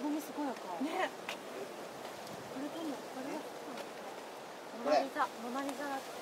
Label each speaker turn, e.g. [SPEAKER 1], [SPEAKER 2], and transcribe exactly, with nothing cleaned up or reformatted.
[SPEAKER 1] つぼみすごい赤い。ね。これどんな、これが。モナリザ、モナリザ。